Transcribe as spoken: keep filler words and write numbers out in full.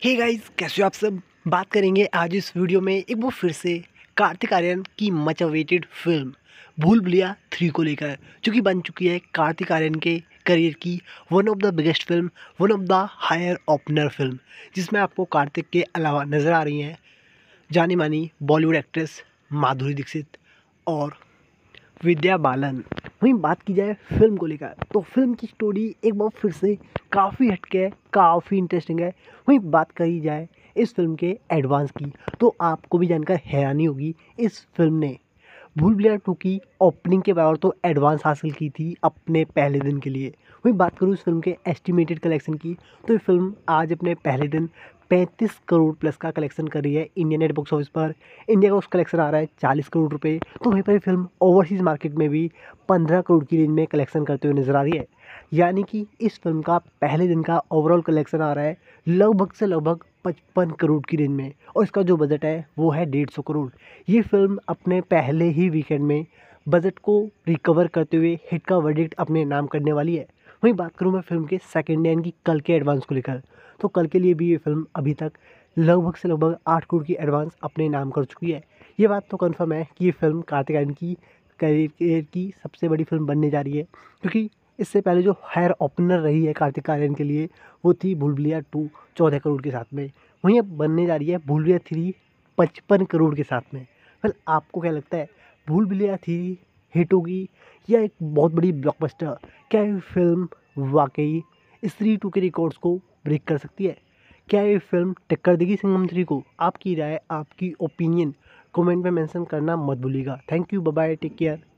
Hey guys, कैसे हो आप सब। बात करेंगे आज इस वीडियो में एक बार फिर से कार्तिक आर्यन की मच अवेटेड फिल्म भूल भुलैया थ्री को लेकर, जो कि बन चुकी है कार्तिक आर्यन के करियर की one of the biggest film, one of the higher opener film, जिसमें आपको कार्तिक के अलावा नज़र आ रही हैं जानी मानी बॉलीवुड एक्ट्रेस माधुरी दीक्षित और विद्या बालन। वहीं बात की जाए फिल्म को लेकर, तो फिल्म की स्टोरी एक बार फिर से काफ़ी हटके है, काफ़ी इंटरेस्टिंग है। वहीं बात करी जाए इस फिल्म के एडवांस की, तो आपको भी जानकर हैरानी होगी, इस फिल्म ने भूल भुलैया टू की ओपनिंग के बराबर तो एडवांस हासिल की थी अपने पहले दिन के लिए। वहीं बात करूँ इस फिल्म के एस्टिमेटेड कलेक्शन की, तो ये फिल्म आज अपने पहले दिन पैंतीस करोड़ प्लस का कलेक्शन कर रही है इंडियन नेट बॉक्स ऑफिस पर। इंडिया का उसका कलेक्शन आ रहा है चालीस करोड़ रुपए। तो वहीं पर ये फिल्म ओवरसीज़ मार्केट में भी पंद्रह करोड़ की रेंज में कलेक्शन करते हुए नजर आ रही है। यानी कि इस फिल्म का पहले दिन का ओवरऑल कलेक्शन आ रहा है लगभग से लगभग पचपन करोड़ की रेंज में, और इसका जो बजट है वो है डेढ़ सौ करोड़। ये फिल्म अपने पहले ही वीकेंड में बजट को रिकवर करते हुए हिट का वर्डिक्ट अपने नाम करने वाली है। वहीं बात करूँ मैं फिल्म के सेकेंड डे यानी कि कल के एडवांस को लेकर, तो कल के लिए भी ये फिल्म अभी तक लगभग से लगभग आठ करोड़ की एडवांस अपने नाम कर चुकी है। ये बात तो कन्फर्म है कि ये फिल्म कार्तिक आर्यन की करियर की सबसे बड़ी फिल्म बनने जा रही है, क्योंकि इससे पहले जो हायर ओपनर रही है कार्तिक आर्यन के लिए वो थी भूल भुलैया टू चौदह करोड़ के साथ में। वहीं अब बनने जा रही है भूल भुलैया थ्री पचपन करोड़ के साथ में। वेल, आपको क्या लगता है, भूल भुलैया थ्री हिट होगी या एक बहुत बड़ी ब्लॉकबस्टर? क्या ये फिल्म वाकई स्त्री टू के रिकॉर्ड्स को ब्रेक कर सकती है? क्या ये फिल्म टक्कर देगी सिंघम थ्री को? आपकी राय, आपकी ओपिनियन कमेंट में मेंशन करना मत भूलिएगा। Thank you, bye bye, take care.